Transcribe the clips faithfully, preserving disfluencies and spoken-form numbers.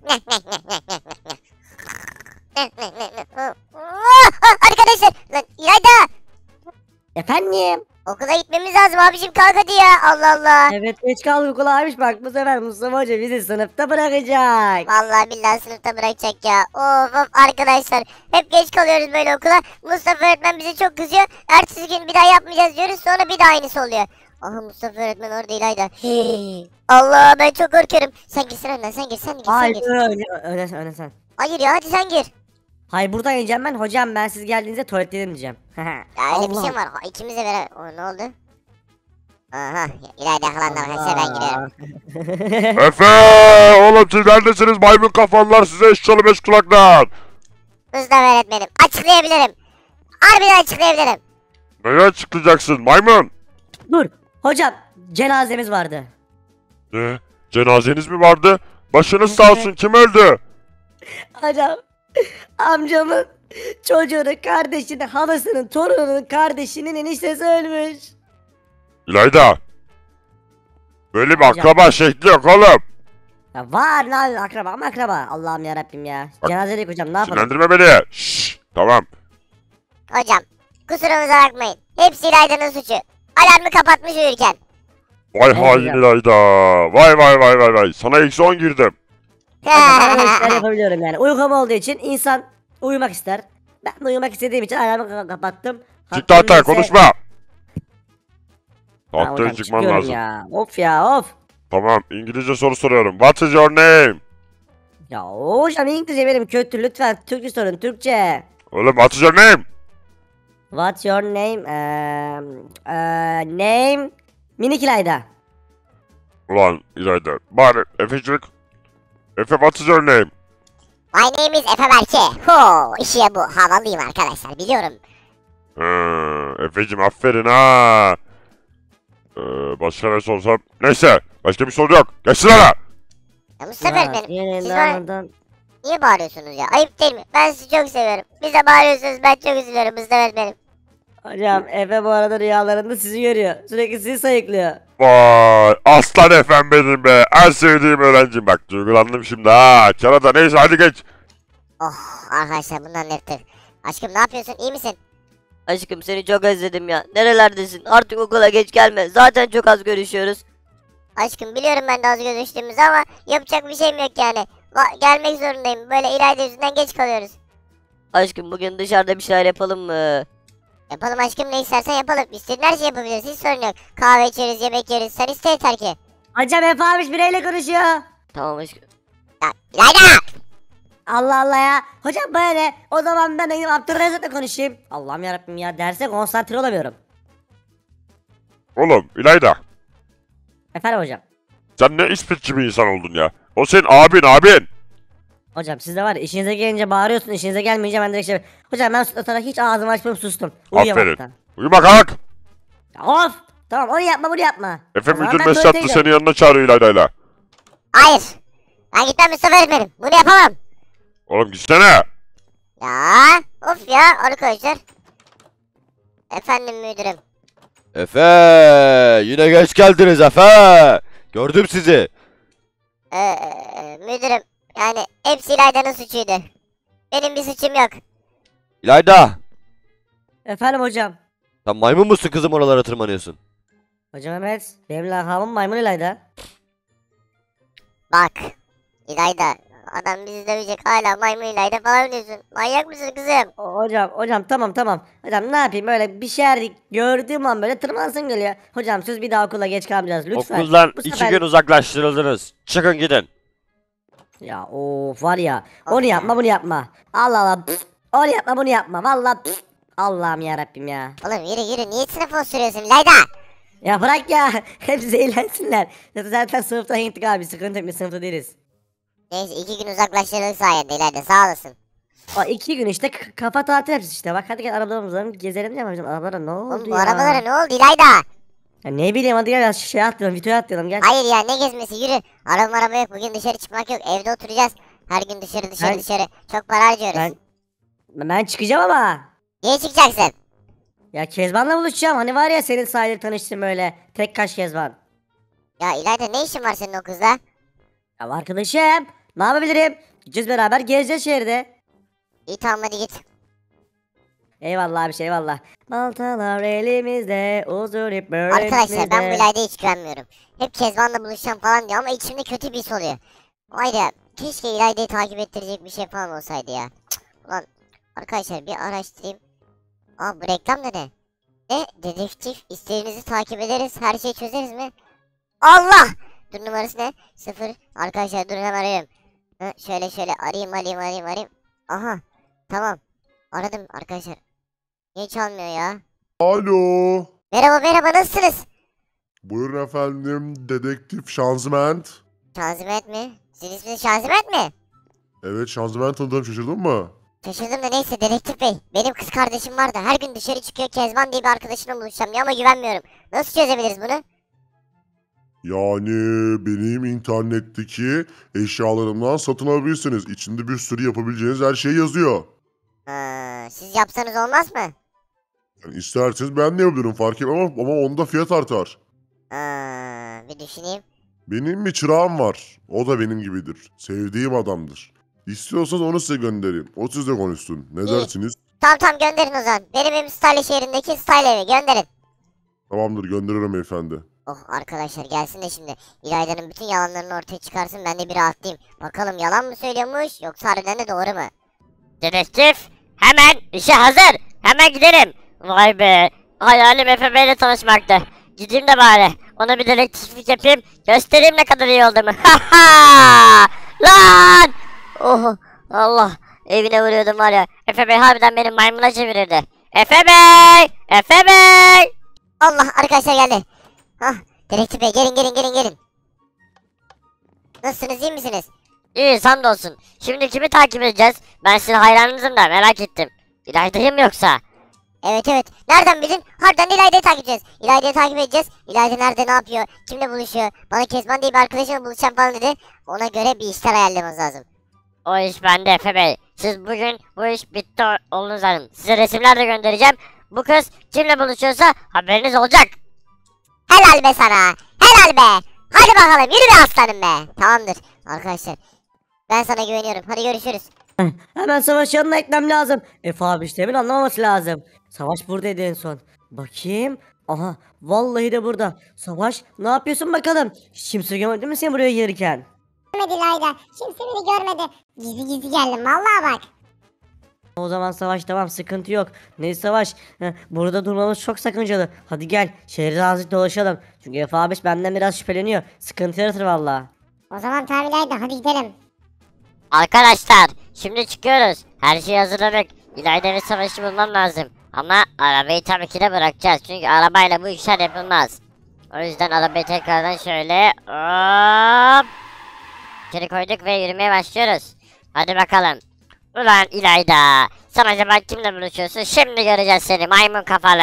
Arkadaşlar lan İlayda. Efendim? Okula gitmemiz lazım abicim, kalk hadi ya, Allah Allah. Evet, geç kaldık okula abiş, bak bu sefer Mustafa Hoca bizi sınıfta bırakacak. Vallahi billahi sınıfta bırakacak ya. Of of arkadaşlar. Hep geç kalıyoruz böyle okula. Mustafa öğretmen bize çok kızıyor. Ertesi gün bir daha yapmayacağız diyoruz. Sonra bir daha aynısı oluyor. Aha Mustafa öğretmen orada İlayda. Allah, ben çok korkuyorum. Sen girsin önden, sen gir, sen gir, sen Hayır, gir. öyle, öyle, öyle sen. Hayır ya, hadi sen gir. Hayır, buradan ineceğim ben. Hocam ben siz geldiğinizde tuvaletteyim diyeceğim. Ya öyle bir şey mi var? Ha, İkimiz de beraber. O, ne oldu? Aha İlayda yakalandı arkadaşlar, ben giriyorum. Efe! Oğlum siz neredesiniz maymun kafalılar, size eşşoğlu beş kulaklar. Mustafa öğretmenim, açıklayabilirim. Harbiden açıklayabilirim. Neye açıklayacaksın maymun? Dur. Hocam cenazemiz vardı. Ne? Cenazeniz mi vardı? Başınız sağ olsun, kim öldü? Hocam amcamın çocuğunun kardeşinin, halasının, torununun kardeşinin eniştesi ölmüş. İlayda. Böyle bir Hocam. akraba şekli yok oğlum. Ya var, ne yapayım, akraba ama akraba. Allah'ım yarabbim ya. Bak, Cenazelik hocam, ne yapalım? Sinirlendirme beni. Şşş, tamam. Hocam kusurumuza bakmayın. Hepsi İlayda'nın suçu. Alarmı kapatmış uyurken. Vay Evet hain hocam. İlayda. Vay vay vay vay vay. Sana eksi on girdim. Hocam ben işler yapabiliyorum yani. Uykum olduğu için insan uyumak ister. Ben de uyumak istediğim için alarmı ka- kapattım. Çıktı hata, Hakkım neyse- konuşma. Tamam Tahtaya hocam, çıkman çıkıyorum lazım. ya. Of ya of. Tamam, İngilizce soru soruyorum. What is your name? Ya hocam İngilizce benim kötü, lütfen Türkçe sorun, Türkçe. Oğlum what is your name? What's your name? Eee eee, name Minik İlayda. Ulan İlayda. Bari Efecik. Efe what is your name? My name is Efe Berke. Ho, işte bu. Havalıyım arkadaşlar, biliyorum. Ee, Efe'cim aferin ha. Ee, başka ne sorsam? Neyse. Başka bir soru yok. Geç sırana. Ya Mustafa Ya, öğretmenim, yine siz bana nereden- niye bağırıyorsunuz ya? Ayıp değil mi? Ben sizi çok seviyorum. Bize bağırıyorsunuz, ben çok üzülüyorum Mustafa öğretmenim. Hocam Efe bu arada rüyalarında sizi görüyor. Sürekli sizi sayıklıyor. Vay aslan efem benim be. En sevdiğim öğrencim. Bak duygulandım şimdi ha. Kerata neyse hadi geç. Oh arkadaşlar, bundan nefret. Aşkım ne yapıyorsun, iyi misin? Aşkım seni çok özledim ya. Nerelerdesin? Artık okula geç gelme. Zaten çok az görüşüyoruz. Aşkım biliyorum ben de az görüştüğümüzü ama yapacak bir şeyim yok yani. Va- gelmek zorundayım. Böyle İlayda yüzünden geç kalıyoruz. Aşkım bugün dışarıda bir şeyler yapalım mı? Yapalım aşkım, ne istersen yapalım. İstediğin her şeyi yapabiliriz, hiç sorun yok. Kahve içeriz, yemek yeriz. Sen iste yeter ki. Hocam Efe abiş bireyle konuşuyor. Tamam aşkım. Ya İlayda! Allah Allah ya. Hocam böyle. O zaman ben benim Abdülrezzak'la konuşayım. Allah'ım yarabbim ya, derse konsantre olamıyorum. Oğlum İlayda. Efendim hocam. Sen ne ispitçi bir insan oldun ya. O senin abin abin. Hocam siz de var ya, işinize gelince bağırıyorsun, işinize gelmeyince ben direkt şey... Hocam ben sana hiç ağzımı açmayıp sustum. Aferin. Uyuyamaktan. Uyuma kalk. Ya of! Tamam, onu yapma, bunu yapma. Efe O zaman müdür ben mesaj attı, tuvaletteydim. seni yanına çağırıyor İlayda'yla. Hayır. Ben gitmem Mustafa öğretmenim. Bunu yapamam. Oğlum gitsene. Ya of ya arkadaşlar. Efendim müdürüm. Efe, yine geç geldiniz Efe. Gördüm sizi. Ee, e, müdürüm. Yani hepsi İlayda'nın suçuydu. Benim bir suçum yok. İlayda, Efendim hocam. sen maymun musun kızım, oralara tırmanıyorsun? Hocam evet. Benim lakabım Maymun İlayda. Bak. İlayda. Adam bizi dövecek, hala maymun İlayda falan diyorsun. Manyak mısın kızım? O- Hocam, hocam tamam tamam. Hocam ne yapayım, böyle bir şeyler gördüğüm an böyle tırmansın geliyor. Hocam söz bir daha okula geç kalmayacağız lütfen. Okuldan Bu iki sefer- gün uzaklaştırıldınız. Çıkın gidin. Ya of var ya. Onu yapma, bunu yapma. Allah Allah. pf, Onu yapma, bunu yapma. Vallahi pf, Allah'ım ya Rabbim ya. Oğlum yürü yürü, niye sınıfa osuruyorsun İlayda? Ya bırak ya. Hepsi eğlensinler. Zaten zaten sınıfta gittik abi. Sıkıntı yok, biz sınıfta değiliz. Neyse, iki gün uzaklaştırdık sayende İlayda, sağ olasın. O iki gün işte k- kafa tatil yapacağız işte. Bak hadi gel arabalarımızı gezelim diye hocam. Arabalara ne oldu Oğlum bu ya? arabalara ne oldu İlayda? Ya ne bileyim, hadi gel şey atlayalım, videoya atlayalım gel. Hayır ya, ne gezmesi, yürü. Araba araba yok, bugün dışarı çıkmak yok, evde oturacağız. Her gün dışarı dışarı Ben- dışarı. Çok para harcıyoruz. Ben ben çıkacağım ama. Niye çıkacaksın? Ya Kezban'la buluşacağım. Hani var ya, senin sayede tanıştım öyle. Tek kaş Kezban. Ya İlayda, ne işin var senin o kızla? Ya arkadaşım. Ne yapabilirim? Gideceğiz beraber gezeceğiz şehirde. İyi tamam hadi git. Eyvallah abi şey eyvallah. Baltalar elimizde, uzun ip Arkadaşlar ben bu elimizde. İlayda'ya hiç güvenmiyorum. Hep Kezban'la buluşacağım falan diyor ama içimde kötü bir his oluyor. Vay ya keşke İlayda'yı takip ettirecek bir şey falan olsaydı ya. Cık, ulan arkadaşlar bir araştırayım. Aa bu reklam da ne? Ne? Dedektif isteğinizi takip ederiz her şeyi çözeriz mi? Allah! Dur numarası ne? Sıfır. Arkadaşlar dur hemen arıyorum. Ha, şöyle şöyle arayayım arayayım arayayım arayayım. Aha tamam. Aradım arkadaşlar. Niye çalmıyor ya? Alo. Merhaba merhaba nasılsınız? Buyurun efendim. Dedektif Şanzıment. Şanzıment mi? Sizin isminiz Şanzıment mi? Evet Şanzıment tanıdım, şaşırdın mı? Şaşırdım da neyse dedektif bey. Benim kız kardeşim var da her gün dışarı çıkıyor Kezban diye bir arkadaşımla buluşacağım diyor ama güvenmiyorum. Nasıl çözebiliriz bunu? Yani benim internetteki eşyalarımdan satın alabilirsiniz. İçinde bir sürü yapabileceğiniz her şey yazıyor. Ha, siz yapsanız olmaz mı? Yani isterseniz ben de yapabilirim, fark etmem ama, ama onda fiyat artar. Ha, bir düşüneyim. Benim bir çırağım var. O da benim gibidir. Sevdiğim adamdır. İstiyorsanız onu size göndereyim. O sizle konuşsun. Ne İyi. dersiniz? Tamam tamam gönderin o zaman. Benim evim Style şehrindeki Style evi gönderin. Tamamdır, gönderiyorum beyefendi. Oh arkadaşlar gelsin de şimdi İlayda'nın bütün yalanlarını ortaya çıkarsın ben de bir rahatlayayım. Bakalım yalan mı söylüyormuş yoksa harbiden de doğru mu? Dedektif hemen işe hazır. Hemen gidelim. Vay be. Hayalim Efe Bey'le tanışmaktı. Gideyim de bari. Ona bir dedektiflik yapayım. Göstereyim ne kadar iyi olduğumu. Ha ha! Lan! Oh Allah. Evine vuruyordum var ya. Efe Bey harbiden benim maymuna çevirirdi. Efe Bey! Efe Bey! Allah arkadaşlar geldi. Hah dedektif bey gelin gelin gelin gelin. Nasılsınız iyi misiniz? İyi hamdolsun. Şimdi kimi takip edeceğiz? Ben sizin hayranınızım da merak ettim. İlayda'yı mı yoksa? Evet evet. Nereden bildin? Harbiden de İlayda'yı takip edeceğiz. İlayda'yı takip edeceğiz. İlayda nerede ne yapıyor? Kimle buluşuyor? Bana Kezban diye bir arkadaşımla buluşacağım falan dedi. Ona göre bir işler ayarlamamız lazım. O iş bende Efe Bey. Siz bugün bu iş bitti oldunuz hanım. Size resimler de göndereceğim. Bu kız kimle buluşuyorsa haberiniz olacak. Helal be sana. Helal be. Hadi bakalım yürü be aslanım be. Tamamdır arkadaşlar. Ben sana güveniyorum. Hadi görüşürüz. Hemen savaş yanına ekmem lazım. Efe abi işte hemen anlamaması lazım. Savaş buradaydı en son. Bakayım. Aha vallahi de burada. Savaş ne yapıyorsun bakalım? Hiç kimse görmedi mi seni buraya gelirken? Görmedi İlayda. Kimse beni görmedi. Gizli gizli geldim vallahi bak. O zaman Savaş tamam sıkıntı yok. Neyse Savaş heh, burada durmamız çok sakıncalı. Hadi gel şehirde azıcık dolaşalım. Çünkü Efe abi benden biraz şüpheleniyor. Sıkıntı yaratır valla. O zaman tamam İlayda hadi gidelim. Arkadaşlar şimdi çıkıyoruz. Her şeyi hazırladık. İlayda ve Savaş'ı bulmam lazım. Ama arabayı tabii ki de bırakacağız. Çünkü arabayla bu işler yapılmaz. O yüzden arabayı tekrardan şöyle hop içeri koyduk ve yürümeye başlıyoruz. Hadi bakalım. Ulan İlayda, sen acaba kimle buluşuyorsun? Şimdi göreceğiz seni maymun kafalı.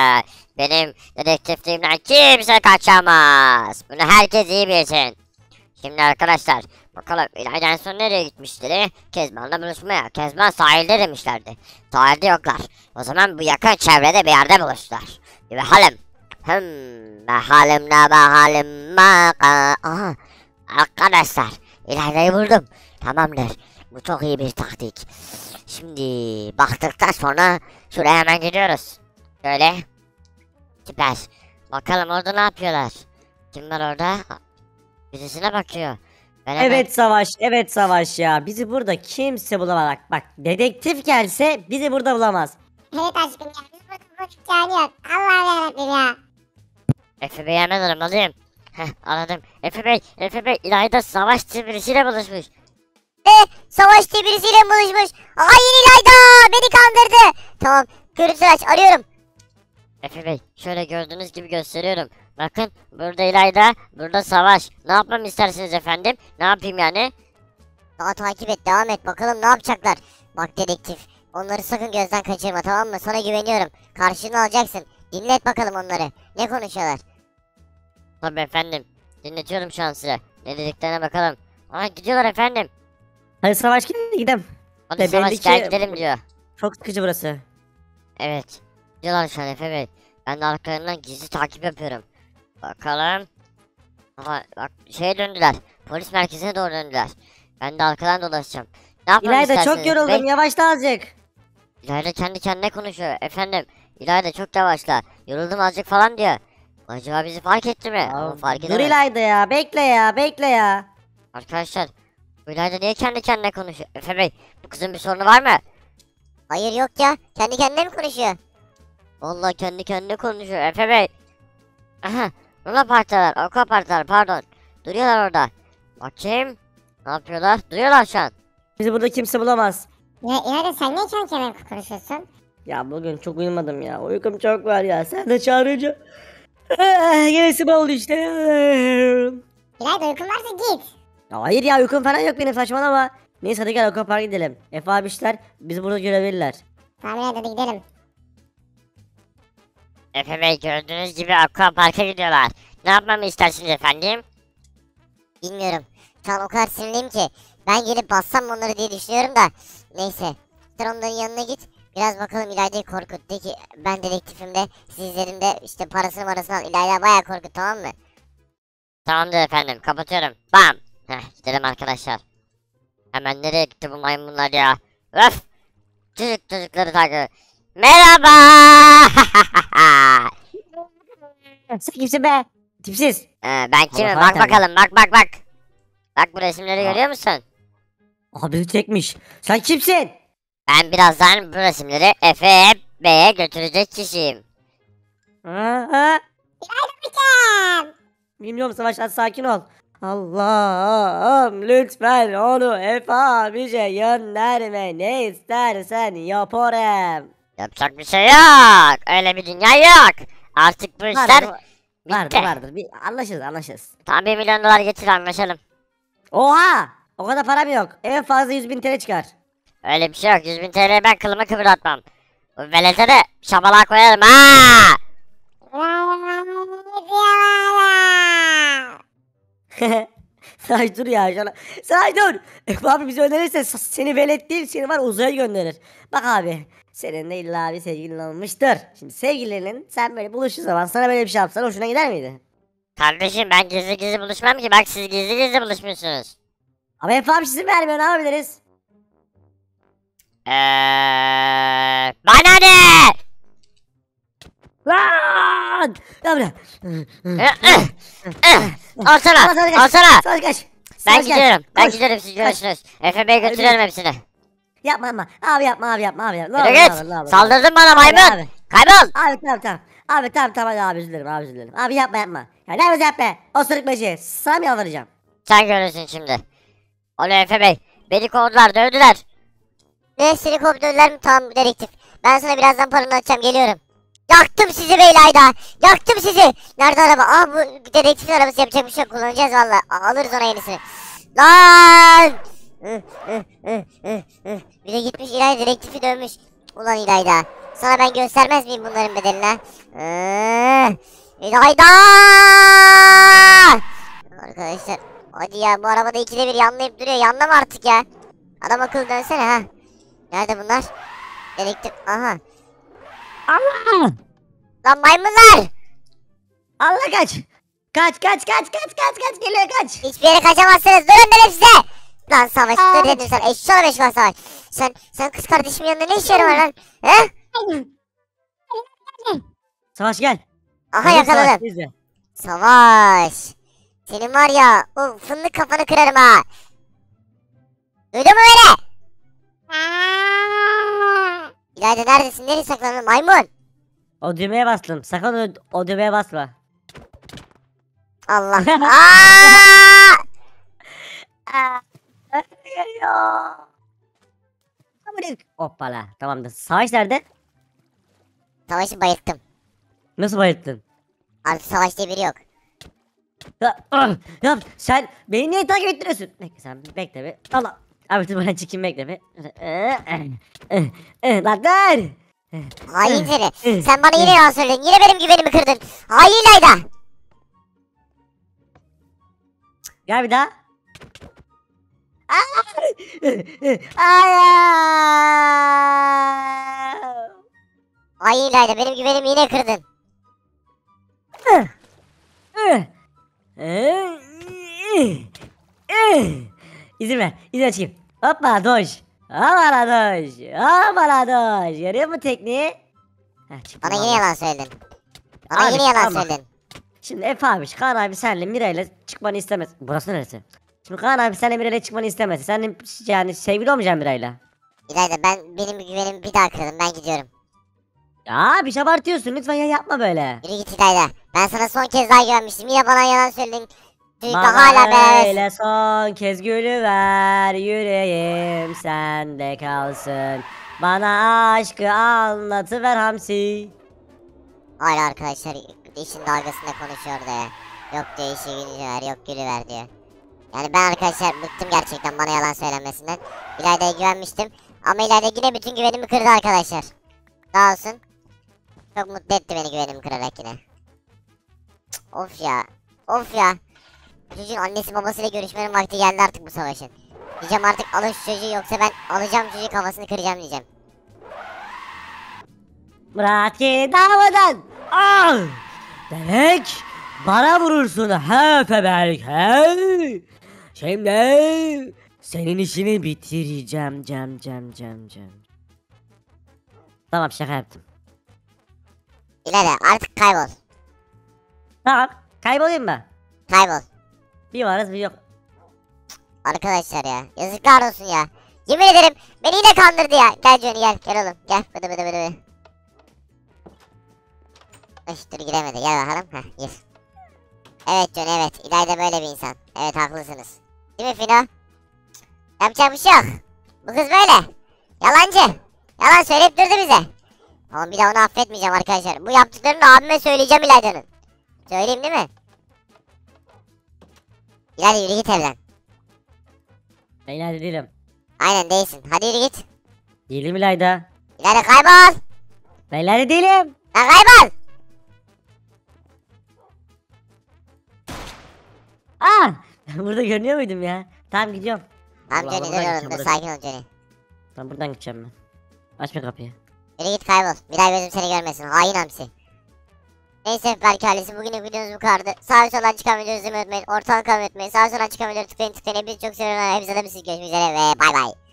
Benim dedektifliğimden kimse kaçamaz. Bunu herkes iyi bilsin. Şimdi arkadaşlar, bakalım İlayda en son nereye gitmiştir? Kezban'la buluşmaya. Kezban sahilde demişlerdi. Sahilde yoklar. O zaman bu yakın çevrede bir yerde buluştular. Bir bakalım. Hmm, bakalım ne bakalım baka. Aha, arkadaşlar İlayda'yı buldum. Tamamdır. Bu çok iyi bir taktik. Şimdi baktıktan sonra şuraya hemen gidiyoruz. Şöyle. Süper. Bakalım orada ne yapıyorlar? Kim var orada? Birisine bakıyor. Ben hemen- Evet Savaş, evet Savaş ya. Bizi burada kimse bulamaz. Bak dedektif gelse bizi burada bulamaz. Evet aşkım ya. Biz burada vakit yani yok. Allah'ım yarabbim ya. Efe Bey'i hemen aramalıyım. Heh aradım. Efe Bey, Efe Bey İlayda Savaş diye birisiyle buluşmuş. Ne? Savaş diye birisiyle mi buluşmuş? Hain İlayda beni kandırdı. Tamam görüntü aç arıyorum. Efe Bey şöyle gördüğünüz gibi gösteriyorum. Bakın burada İlayda, burada Savaş. Ne yapmamı istersiniz efendim? Ne yapayım yani? Daha takip et devam et bakalım ne yapacaklar. Bak dedektif onları sakın gözden kaçırma tamam mı? Sana güveniyorum. Karşını alacaksın. Dinlet bakalım onları. Ne konuşuyorlar? Tabii efendim. Dinletiyorum şu an size. Ne dediklerine bakalım. Aa gidiyorlar efendim. Hadi Savaş gidelim gidelim. Hadi Ve Savaş belli gel ki- gidelim diyor. Çok sıkıcı burası. Evet. Gidiyorlar şu an Efe Bey. Ben de arkalarından gizli takip yapıyorum. Bakalım. Aha bak şeye döndüler. Polis merkezine doğru döndüler. Ben de arkadan dolaşacağım. Ne yapmamı İlayda istersiniz çok yoruldum, bey? yavaşla azıcık. İlayda kendi kendine konuşuyor efendim. İlayda çok yavaşla. Yoruldum azıcık falan diyor. Acaba bizi fark etti mi? Ama fark Dur edemez. İlayda ya, bekle ya, bekle ya. Arkadaşlar bu İlayda niye kendi kendine konuşuyor? Efe Bey bu kızın bir sorunu var mı? Hayır yok ya. Kendi kendine mi konuşuyor? Vallahi kendi kendine konuşuyor Efe Bey. Aha Luna Park'talar, Aqua Park'talar pardon. Duruyorlar orada. Bakayım. Ne yapıyorlar? Duruyorlar şu an. Bizi burada kimse bulamaz. Ya İlayda sen niye kendi kendine konuşuyorsun? Ya bugün çok uyumadım ya. Uykum çok var ya. Sen de çağırınca. Ah, Gerisi oldu işte. İlayda uykun varsa git. Ya hayır ya, uykum falan yok benim, saçmalama. Neyse hadi gel Aquapark'a gidelim. Efe abişler bizi burada görebilirler. Tamam İlayda hadi gidelim. Efe Bey gördüğünüz gibi Aqua Park'a gidiyorlar. Ne yapmamı istersiniz efendim? Bilmiyorum. Şu an o kadar sinirliyim ki. Ben gelip bassam mı onları diye düşünüyorum da. Neyse. Sen onların yanına git. Biraz bakalım İlayda'yı korkut. De ki ben dedektifim de sizlerin de işte parasını marasını al. İlayda bayağı korkut, tamam mı? Tamamdır efendim kapatıyorum. Bam. Heh gidelim arkadaşlar. Hemen nereye gitti bu maymunlar ya? Öf. Çocuk çocukları takip. Merhaba. Sen kimsin be? Tipsiz. Ee, ben kimim? Allah Bak Allah. bakalım. Bak bak bak. Bak bu resimleri Aa. görüyor musun? Aha bizi çekmiş. Sen kimsin? Ben birazdan bu resimleri Efe Bey'e götürecek kişiyim. Aa, Bakın. bilmiyorum Savaş, hadi sakin ol. Allah'ım lütfen onu Efe abice gönderme. Ne istersen yaparım. Yapacak bir şey yok. Öyle bir dünya yok. Artık bu işler Vardır, vardır, bitti. vardır. Bir anlaşırız, anlaşırız. Tam bir milyon dolar getir anlaşalım. Oha! O kadar param yok. En fazla yüz bin T L çıkar. Öyle bir şey yok. yüz bin T L'ye ben kılımı kıpırdatmam. Bu velete de şabalığa koyarım ha. Say dur ya şuna. Say dur. Efe abi bizi önerirse s- seni velet değil, seni var uzaya gönderir. Bak abi, senin de illa bir sevgilin olmuştur. Şimdi sevgilinin sen böyle buluştuğu zaman sana böyle bir şey yapsan hoşuna gider miydi? Kardeşim ben gizli gizli buluşmam ki. Bak siz gizli gizli buluşmuşsunuz. Ama Efe abi sizin vermiyor, ne yapabiliriz? Eee bana ne? Lan! Ya bırak. Alsana. Savaş kaç. Alsana. Savaş kaç. Ben Savaş kaç. gidiyorum. Ben Koş. gidiyorum siz Koş. görüşürüz. Efe Bey götürüyorum hepsini. Yapma yapma. Abi yapma abi yapma abi yapma. Ne Yürü olur, ne git. olur, ne olur. Saldırdın bana Abi, maymun. abi. Kaybol. Abi tamam tamam. Abi tamam tamam hadi abi, üzülürüm abi, üzülürüm. Abi yapma yapma. Ya ne yapacağım be? O sırıkmacı. Sana mı yalvaracağım? Sen görürsün şimdi. Alo Efe Bey. Beni kovdular dövdüler. Ne, seni kovdular mı? Tamam dedektif. Ben sana birazdan paranı atacağım, geliyorum. Yaktım sizi be İlayda. Yaktım sizi. Nerede araba? Aa, bu dedektifin arabası, yapacak bir şey yok. Kullanacağız valla. A- Alırız ona yenisini. Lan! Ih, ih, ih, ih, ih. Bir de gitmiş İlayda dedektifi dövmüş. Ulan İlayda. Sana ben göstermez miyim bunların bedelini ha? Ih, İlayda! Arkadaşlar. Hadi ya, bu arabada ikide bir yanlayıp duruyor. Yanlama artık ya. Adam akıllı dönsene ha. Nerede bunlar? Dedektif. Aha. Allah! Lan maymunlar! Allah kaç. Kaç kaç kaç kaç kaç kaç geliyor kaç. Hiçbir yere kaçamazsınız. Durun dedim size. Lan Savaş, dur dedim sana. Eşşoğlu beş var Savaş. Sen, sen kız kardeşimin yanında ne işlerin var lan? He? Savaş gel. Aha, Gelin Savaş, yakaladım. bizle. Savaş. Senin var ya, o fındık kafanı kırarım ha. Duydun mu beni? İlayda neredesin? Nereye saklandın maymun? O düğmeye bastım. Sakın o, o düğmeye basma. Allah. Aa! Hoppala. Tamamdır. Savaş nerede? Savaş'ı bayılttım. Nasıl bayılttın? Artık Savaş diye biri yok. Ya, ah, ya sen beni niye takip ettiriyorsun? Bekle sen bir bekle bir. Allah. Abi dur bana çıkayım, bekle bir. Lan dur. Hain seni. Sen bana yine yalan söyledin. Yine benim güvenimi kırdın. Hain İlayda. Gel bir daha. Hain İlayda, benim güvenimi yine kırdın. İzin ver. İzin açayım. Hoppa doş. Hoppa doş. Hoppa doş. Görüyor musun tekniği? Heh, çıktım Bana yine vallahi. yalan söyledin. Bana Abi, yine yalan tamam. söyledin. Şimdi Efe abi, Kaan abi senle Miray'la çıkmanı istemez. Burası neresi? Şimdi Kaan abi senle Miray'la çıkmanı istemez. Senin yani sevgili olmayacaksın Miray'la. İlayda ben benim güvenimi bir daha kırdım. Ben gidiyorum. Ya bir şey abartıyorsun lütfen ya, yapma böyle. Yürü git İlayda. Ben sana son kez daha güvenmiştim. Yine bana yalan söyledin. Çocukla Bana hala beraber. öyle son kez gülüver, yüreğim sende kalsın. Bana aşkı anlatıver hamsi. Hala arkadaşlar işin dalgasında konuşuyor da ya. Yok diyor işi gülüver, yok gülüver diyor. Yani ben arkadaşlar bıktım gerçekten bana yalan söylenmesinden. İlayda'ya güvenmiştim. Ama İlayda yine bütün güvenimi kırdı arkadaşlar. Sağ olsun. Çok mutlu etti beni güvenimi kırarak yine. Cık, of ya. Of ya. Çocuğun annesi babasıyla görüşmenin vakti geldi artık bu savaşın. Diyeceğim artık alın şu çocuğu yoksa ben alacağım çocuğu kafasını kıracağım diyeceğim. Bırak ki davadan. Ah! Demek bana vurursun he Feberk he. Şimdi senin işini bitireceğim cem cem cem cem. Tamam şaka yaptım. İlayda artık kaybol. Tamam kaybolayım mı? Kaybol. Bir varız bir yok. Arkadaşlar ya yazıklar olsun ya. Yemin ederim beni yine kandırdı ya. Gel Johnny gel gel oğlum gel bıdı bıdı bıdı bıdı. Öş dur giremedi gel bakalım. Heh gir. Evet Johnny evet İlayda böyle bir insan. Evet haklısınız. Değil mi Fino? Yapacak bir şey yok. Bu kız böyle. Yalancı. Yalan söyleyip durdu bize. Ama bir daha onu affetmeyeceğim arkadaşlar. Bu yaptıklarını abime söyleyeceğim İlayda'nın. Söyleyeyim değil mi? İlayda yürü git evden. Ben İlayda değilim. Aynen değilsin. Hadi yürü git. Değilim İlayda. İlayda kaybol. Ben İlayda değilim. Lan kaybol. Ah! Burada görünüyor muydum ya? Tamam gidiyorum. Tamam Allah Johnny Allah, dur buradan oğlum dur gideceğim, sakin ol Johnny. Tamam buradan gideceğim ben. Açma kapıyı. Yürü git kaybol. Bir daha gözüm seni görmesin. Hain hamsi. Neyse belki ailesi bugünlük videomuz bu kadardı. Sağ ve soldan çıkan videoyu izlemeyi unutmayın. Ortadan kalmayı unutmayın. Sağ ve soldan çıkan videoyu tıklayın tıklayın. Hepinizi çok seviyorum. Hepinize de bir görüşmek üzere ve bay bay.